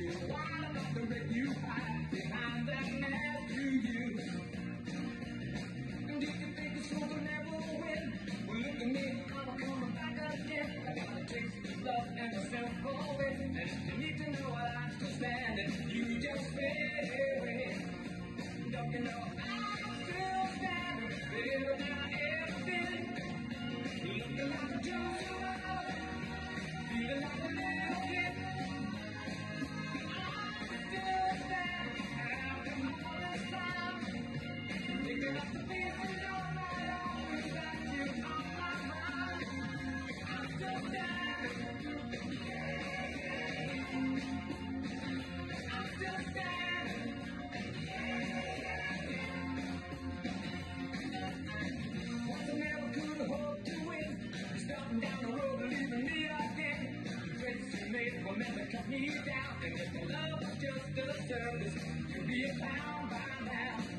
wild enough to make you hide behind that mask you use. And if you think this will never win, well look at me, I'm coming back again. I got the taste of love and the simple way. And if you need to know what I understand it, you just say, don't you know I'm still standing, better than I ever been. Looking like a Joker, feeling like a little kid. I'm still standing out in all this time, picking up the pieces of my life without you on my mind. I'm still standing. I'm still standing. Once I never could hope to win. You're starting down the road and leaving me again. The trades you made were meant to cut me down. And if the love was just a service, you'd be a pound by now.